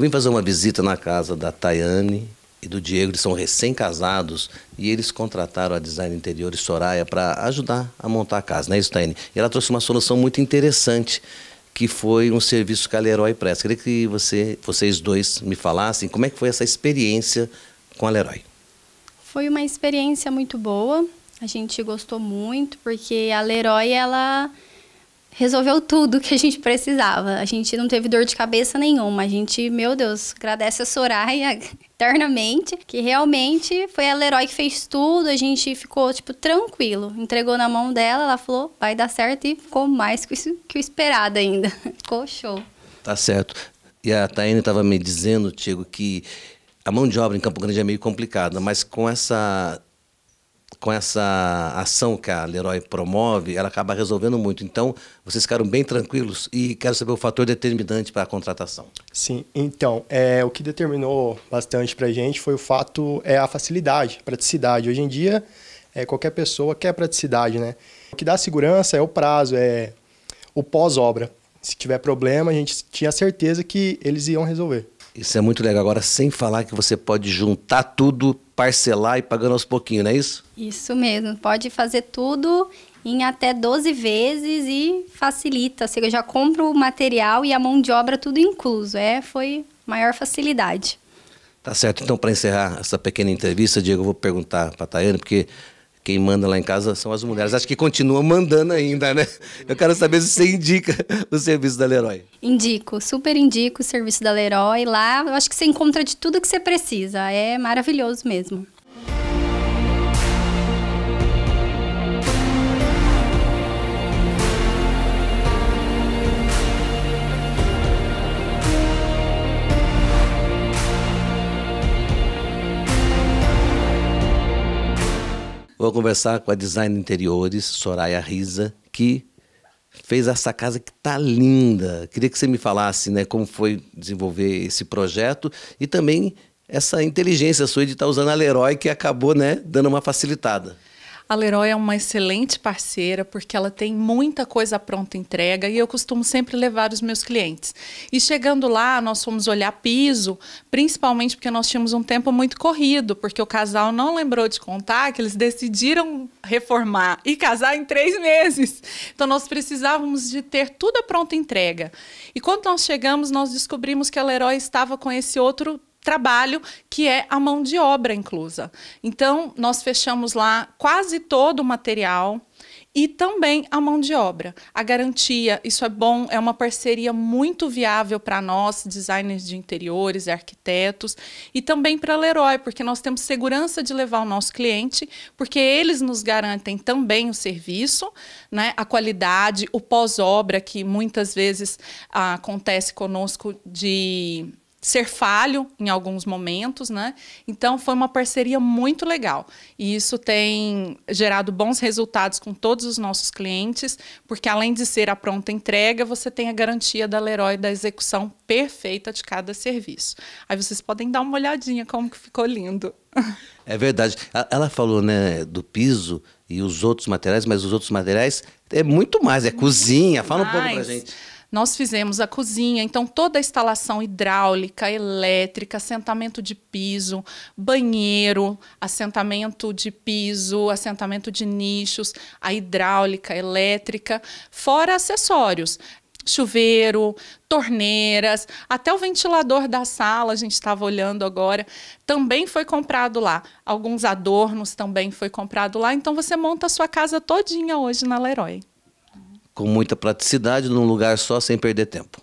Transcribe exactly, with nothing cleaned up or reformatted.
vim fazer uma visita na casa da Tayane e do Diego, eles são recém-casados e eles contrataram a Design Interiores Soraya para ajudar a montar a casa, não é isso, Tayane? E ela trouxe uma solução muito interessante, que foi um serviço que a Leroy presta. Queria que você, vocês dois me falassem como é que foi essa experiência com a Leroy. Foi uma experiência muito boa, a gente gostou muito, porque a Leroy, ela resolveu tudo que a gente precisava. A gente não teve dor de cabeça nenhuma. A gente, meu Deus, agradece a Soraya eternamente, que realmente foi a Leroy que fez tudo. A gente ficou, tipo, tranquilo. Entregou na mão dela, ela falou, vai dar certo, e ficou mais que o, que o esperado ainda. Ficou show. Tá certo. E a Tayane estava me dizendo, Tiago, que a mão de obra em Campo Grande é meio complicada, mas com essa... com essa ação que a Leroy promove, ela acaba resolvendo muito. Então, vocês ficaram bem tranquilos e quero saber o fator determinante para a contratação. Sim, então, é, o que determinou bastante para a gente foi o fato, é a facilidade, a praticidade. Hoje em dia, é, qualquer pessoa quer praticidade, né? O que dá segurança é o prazo, é o pós-obra. Se tiver problema, a gente tinha certeza que eles iam resolver. Isso é muito legal. Agora, sem falar que você pode juntar tudo, parcelar e pagando aos pouquinhos, não é isso? Isso mesmo. Pode fazer tudo em até doze vezes e facilita. Você já compra o material e a mão de obra tudo incluso. É, foi maior facilidade. Tá certo. Então, para encerrar essa pequena entrevista, Diego, eu vou perguntar para a Tayane, porque quem manda lá em casa são as mulheres. Acho que continua mandando ainda, né? Eu quero saber se você indica o serviço da Leroy. Indico, super indico o serviço da Leroy. Lá eu acho que você encontra de tudo que você precisa. É maravilhoso mesmo. Vou conversar com a Design Interiores, Soraya Riza, que fez essa casa que tá linda. Queria que você me falasse, né, como foi desenvolver esse projeto e também essa inteligência sua de estar usando a Leroy, que acabou, né, dando uma facilitada. A Leroy é uma excelente parceira porque ela tem muita coisa pronta entrega e eu costumo sempre levar os meus clientes. E chegando lá, nós fomos olhar piso, principalmente porque nós tínhamos um tempo muito corrido, porque o casal não lembrou de contar que eles decidiram reformar e casar em três meses. Então nós precisávamos de ter tudo a pronta entrega. E quando nós chegamos, nós descobrimos que a Leroy estava com esse outro trabalho, que é a mão de obra inclusa. Então, nós fechamos lá quase todo o material e também a mão de obra. A garantia, isso é bom, é uma parceria muito viável para nós, designers de interiores, arquitetos, e também para a Leroy, porque nós temos segurança de levar o nosso cliente, porque eles nos garantem também o serviço, né, a qualidade, o pós-obra, que muitas vezes ah, acontece conosco de ser falho em alguns momentos, né? Então, foi uma parceria muito legal. E isso tem gerado bons resultados com todos os nossos clientes, porque além de ser a pronta entrega, você tem a garantia da Leroy da execução perfeita de cada serviço. Aí vocês podem dar uma olhadinha como que ficou lindo. É verdade. Ela falou, né, do piso e os outros materiais, mas os outros materiais é muito mais, é cozinha. Fala um pouco pra gente. Nós fizemos a cozinha, então toda a instalação hidráulica, elétrica, assentamento de piso, banheiro, assentamento de piso, assentamento de nichos, a hidráulica, elétrica, fora acessórios. Chuveiro, torneiras, até o ventilador da sala, a gente estava olhando agora, também foi comprado lá. Alguns adornos também foi comprado lá, então você monta a sua casa todinha hoje na Leroy. Com muita praticidade, num lugar só, sem perder tempo.